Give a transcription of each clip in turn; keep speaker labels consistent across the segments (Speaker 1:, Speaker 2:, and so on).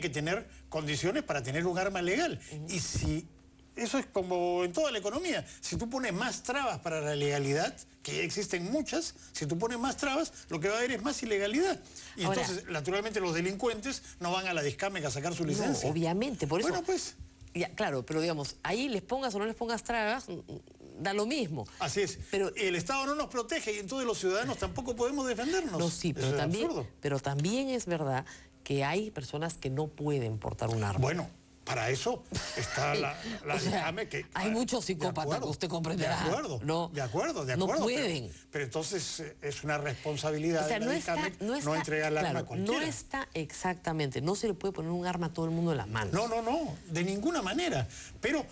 Speaker 1: que tener condiciones para tener un arma legal. Y si eso es como en toda la economía, si tú pones más trabas para la legalidad, que ya existen muchas, si tú pones más trabas, lo que va a haber es más ilegalidad. Y ahora, entonces, naturalmente, los delincuentes no van a la Discameca a sacar su licencia.
Speaker 2: No, obviamente, por eso...
Speaker 1: Bueno, pues...
Speaker 2: Ya, claro, pero digamos, ahí les pongas o no les pongas trabas, da lo mismo.
Speaker 1: Así es. Pero el Estado no nos protege y entonces los ciudadanos tampoco podemos defendernos.
Speaker 2: No, sí, pero también es verdad que hay personas que no pueden portar un arma.
Speaker 1: Bueno, para eso está la Discameca. Que
Speaker 2: hay muchos psicópatas que usted comprenderá.
Speaker 1: De acuerdo,
Speaker 2: no,
Speaker 1: de acuerdo.
Speaker 2: No pueden.
Speaker 1: Pero entonces es una responsabilidad de la Discameca no entregar el arma a cualquiera.
Speaker 2: No está exactamente, no se le puede poner un arma a todo el mundo en las manos.
Speaker 1: No, de ninguna manera. Pero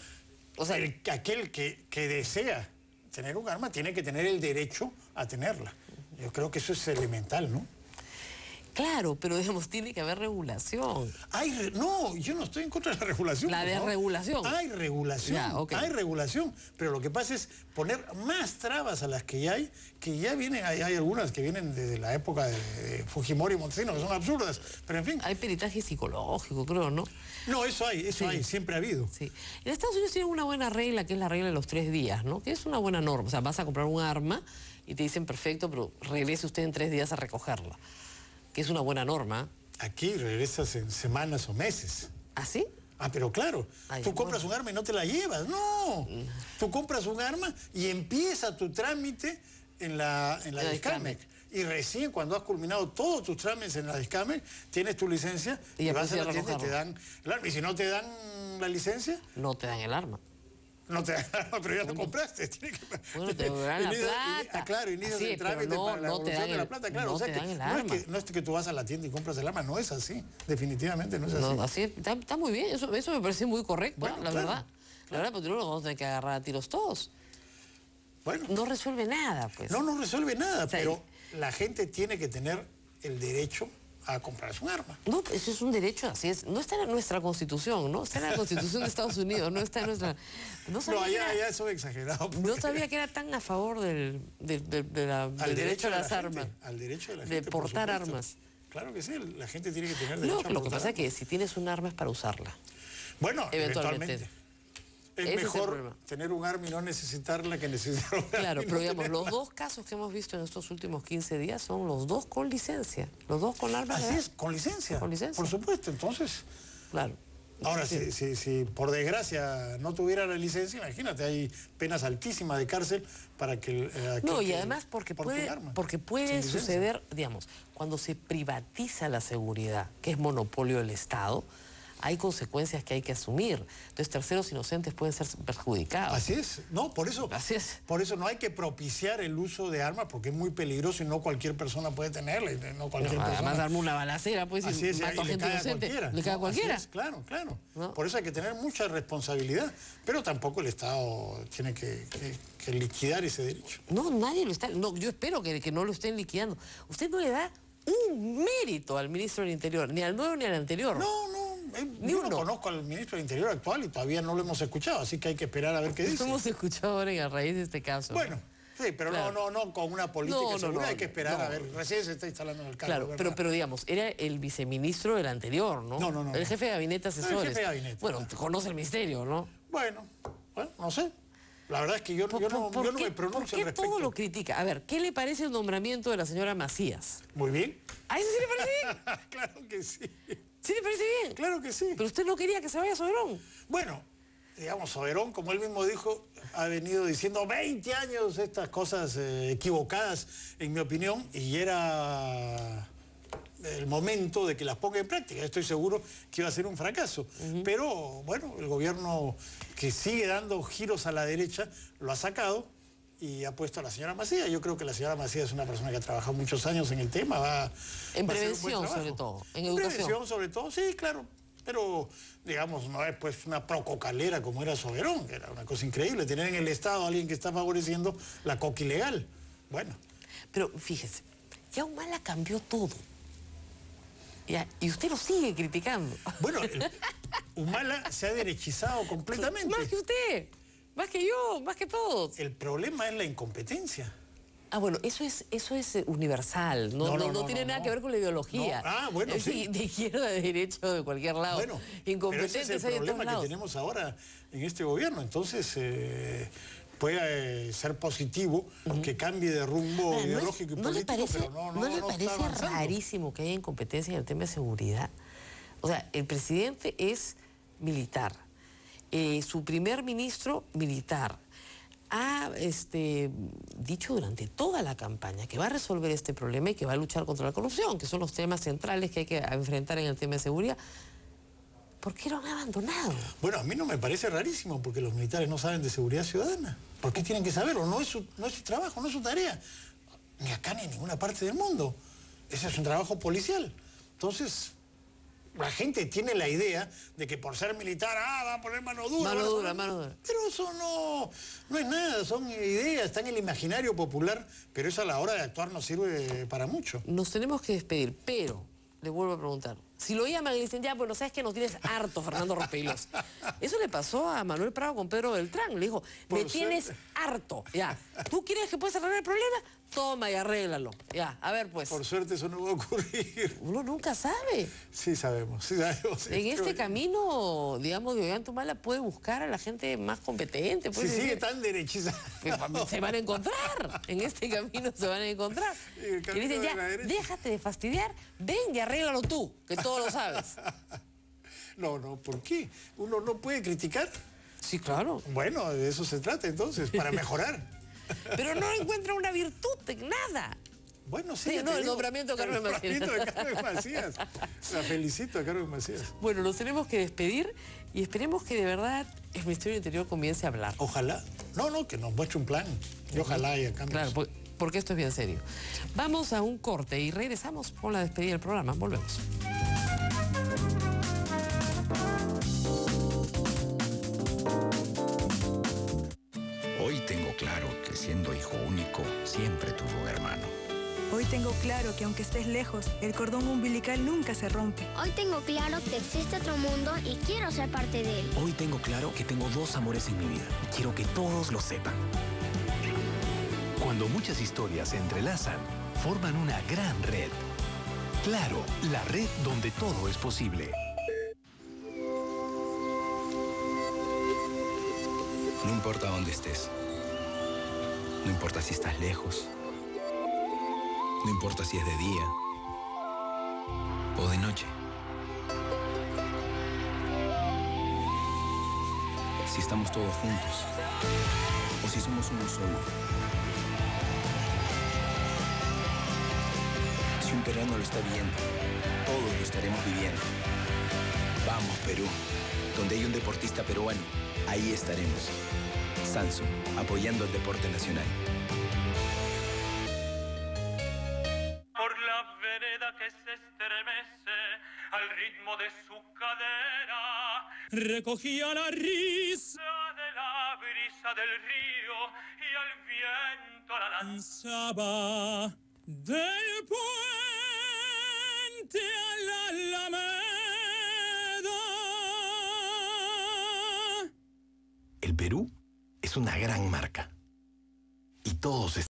Speaker 1: aquel que desea tener un arma tiene que tener el derecho a tenerla. Yo creo que eso es elemental, ¿no?
Speaker 2: Claro, pero digamos, tiene que haber regulación.
Speaker 1: No, yo no estoy en contra de la regulación.
Speaker 2: La desregulación.
Speaker 1: Hay regulación, hay regulación, pero lo que pasa es poner más trabas a las que ya vienen, hay algunas que vienen desde la época de Fujimori y Montesinos, que son absurdas, pero en fin.
Speaker 2: Hay peritaje psicológico, creo, ¿no?
Speaker 1: No, eso hay, siempre ha habido.
Speaker 2: Sí. En Estados Unidos tienen una buena regla, que es la regla de los 3 días, ¿no? Que es una buena norma, o sea, vas a comprar un arma y te dicen, perfecto, pero regrese usted en 3 días a recogerla. Que es una buena norma.
Speaker 1: Aquí regresas en semanas o meses.
Speaker 2: ¿Ah, sí?
Speaker 1: Pero claro, tú compras un arma y no te la llevas. No, tú compras un arma y empieza tu trámite en la Discameca. Y recién cuando has culminado todos tus trámites en la Discameca, tienes tu licencia y vas a la tienda y te dan el arma. Y si no te dan la licencia...
Speaker 2: No te dan el arma.
Speaker 1: No te dan el arma, pero ya lo compraste.
Speaker 2: Bueno, te dan la plata.
Speaker 1: Claro, inicias el trámite para la devolución de la plata. Claro, no es que tú vas a la tienda y compras el arma, no es así. Definitivamente no es así.
Speaker 2: No, así está muy bien, eso me parece muy correcto, bueno, la verdad. La verdad, porque no nos vamos a tener que agarrar a tiros todos.
Speaker 1: Bueno.
Speaker 2: No resuelve nada, pues.
Speaker 1: No resuelve nada, pero la gente tiene que tener el derecho a comprarse un arma.
Speaker 2: No, eso es un derecho, así es. No está en nuestra Constitución, ¿no? Está en la Constitución de Estados Unidos, no está en nuestra...
Speaker 1: No, allá eso es exagerado.
Speaker 2: No sabía que era tan a favor del derecho a las armas.
Speaker 1: Al derecho de la gente,
Speaker 2: de portar armas.
Speaker 1: Claro que sí, la gente tiene que tener derecho a portar
Speaker 2: lo que pasa es que si tienes un arma es para usarla.
Speaker 1: Bueno, eventualmente. Es mejor tener un arma y no necesitarla que necesitar un arma.
Speaker 2: Claro, pero digamos, los 2 casos que hemos visto en estos últimos 15 días son los 2 con licencia. Los 2 con armas.
Speaker 1: Así es, con licencia. Con licencia. Por supuesto, entonces...
Speaker 2: Claro.
Speaker 1: Ahora, si por desgracia no tuviera la licencia, imagínate, hay penas altísimas de cárcel para que...
Speaker 2: y además porque puede suceder, digamos, cuando se privatiza la seguridad, que es monopolio del Estado, hay consecuencias que hay que asumir. Entonces, terceros inocentes pueden ser perjudicados.
Speaker 1: Así es. No, por eso.
Speaker 2: Así es.
Speaker 1: Por eso no hay que propiciar el uso de armas, porque es muy peligroso y no cualquier persona puede tenerla.
Speaker 2: Además, darme una balacera, pues,
Speaker 1: así es,
Speaker 2: mato a gente inocente. Le cae a cualquiera.
Speaker 1: Así es, claro. ¿No? Por eso hay que tener mucha responsabilidad. Pero tampoco el Estado tiene que liquidar ese derecho.
Speaker 2: No, nadie lo está... No, yo espero que no lo estén liquidando. Usted no le da un mérito al ministro del Interior, ni al nuevo ni al anterior.
Speaker 1: Yo no conozco al ministro del Interior actual y todavía no lo hemos escuchado, así que hay que esperar a ver qué dice.
Speaker 2: Lo hemos escuchado ahora a raíz de este caso.
Speaker 1: Bueno, sí, pero no con una política de seguridad, hay que esperar a ver. Recién se está instalando en el cargo.
Speaker 2: Claro, pero digamos, era el viceministro del anterior, ¿no?
Speaker 1: No.
Speaker 2: El jefe de gabinete asesores.
Speaker 1: El jefe de gabinete.
Speaker 2: Bueno, conoce el ministerio, ¿no?
Speaker 1: Bueno, no sé. La verdad es que yo no me pronuncio al respecto.
Speaker 2: ¿Por qué todo lo critica? A ver, ¿qué le parece el nombramiento de la señora Macías?
Speaker 1: Muy bien.
Speaker 2: ¿A eso sí le parece bien?
Speaker 1: Claro que sí.
Speaker 2: ¿Sí le parece bien?
Speaker 1: Claro que sí.
Speaker 2: Pero usted no quería que se vaya Soberón.
Speaker 1: Bueno, digamos, Soberón, como él mismo dijo, ha venido diciendo 20 años estas cosas equivocadas, en mi opinión, y era el momento de que las ponga en práctica. Estoy seguro que iba a ser un fracaso. Pero, bueno, el gobierno que sigue dando giros a la derecha lo ha sacado y ha puesto a la señora Macías. Yo creo que la señora Macías es una persona que ha trabajado muchos años en el tema.
Speaker 2: En prevención, sobre todo. En educación.
Speaker 1: Prevención, sobre todo, sí, claro. Pero, digamos, no es pues una prococalera como era Soberón, que era una cosa increíble. Tener en el Estado a alguien que está favoreciendo la coca ilegal. Bueno.
Speaker 2: Pero, fíjese, ya Humala cambió todo. Y usted lo sigue criticando.
Speaker 1: Bueno, Humala se ha derechizado completamente.
Speaker 2: Más que usted. Más que yo, más que todos.
Speaker 1: El problema es la incompetencia.
Speaker 2: Bueno, eso es universal, no tiene nada que ver con la ideología.
Speaker 1: Bueno, sí.
Speaker 2: De izquierda, de derecha, de cualquier lado.
Speaker 1: Bueno,
Speaker 2: incompetentes
Speaker 1: pero ese es el problema que tenemos ahora en este gobierno. Entonces, puede ser positivo que cambie de rumbo ideológico y político, pero
Speaker 2: ¿No le parece rarísimo que haya incompetencia en el tema de seguridad? O sea, el presidente es militar, su primer ministro militar. Ha dicho durante toda la campaña que va a resolver este problema y que va a luchar contra la corrupción, que son los temas centrales que hay que enfrentar en el tema de seguridad. ¿Por qué lo han abandonado?
Speaker 1: Bueno, a mí no me parece rarísimo, porque los militares no saben de seguridad ciudadana. ¿Por qué tienen que saberlo? No es su trabajo, no es su tarea. Ni acá ni en ninguna parte del mundo. Ese es un trabajo policial. Entonces, la gente tiene la idea de que por ser militar, va a poner mano dura.
Speaker 2: Mano dura.
Speaker 1: Pero eso no es nada, son ideas, está en el imaginario popular, pero eso a la hora de actuar no sirve para mucho.
Speaker 2: Nos tenemos que despedir, pero le vuelvo a preguntar. Si lo llaman y le dicen, bueno, sabes que nos tienes harto, Fernando Rospilos. Eso le pasó a Manuel Prado con Pedro Beltrán. Le dijo, me tienes harto. Ya, ¿tú quieres que puedas arreglar el problema? Toma y arréglalo. Ya, a ver pues.
Speaker 1: Por suerte eso no va a ocurrir.
Speaker 2: Uno nunca sabe.
Speaker 1: Sí sabemos.
Speaker 2: En este camino, digamos, de Ollantaytamala puede buscar a la gente más competente.
Speaker 1: Si sigue tan derechizado.
Speaker 2: Se van a encontrar. En este camino se van a encontrar. Y le dicen, déjate de fastidiar, ven y arréglalo tú, que todo lo sabes.
Speaker 1: No, ¿por qué? Uno no puede criticar.
Speaker 2: Sí, claro.
Speaker 1: Bueno, de eso se trata entonces, para mejorar.
Speaker 2: Pero no encuentra una virtud en nada.
Speaker 1: Bueno, sí.
Speaker 2: El nombramiento de Carmen Macías.
Speaker 1: El nombramiento de Carmen Macías. La felicito a Carmen Macías.
Speaker 2: Bueno, nos tenemos que despedir y esperemos que de verdad el Ministerio del Interior comience a hablar.
Speaker 1: Ojalá. No, que nos muestre un plan. Y ojalá haya cambios.
Speaker 2: Claro, porque esto es bien serio. Vamos a un corte y regresamos con la despedida del programa. Volvemos.
Speaker 3: Hoy tengo claro que siendo hijo único, siempre tuve un hermano.
Speaker 4: Hoy tengo claro que aunque estés lejos, el cordón umbilical nunca se rompe.
Speaker 5: Hoy tengo claro que existe otro mundo y quiero ser parte de él.
Speaker 6: Hoy tengo claro que tengo dos amores en mi vida y quiero que todos lo sepan.
Speaker 7: Cuando muchas historias se entrelazan, forman una gran red. Claro, la red donde todo es posible.
Speaker 3: No importa dónde estés. No importa si estás lejos. No importa si es de día o de noche. Si estamos todos juntos o si somos uno solo. Si un peruano lo está viendo, todos lo estaremos viviendo. Vamos, Perú. Donde hay un deportista peruano, ahí estaremos. Samsung, apoyando el deporte nacional.
Speaker 8: Por la vereda que se estremece al ritmo de su cadera, recogía la risa de la brisa del río y al viento la lanzaba del puente a la alameda.
Speaker 7: El Perú es una gran marca y todos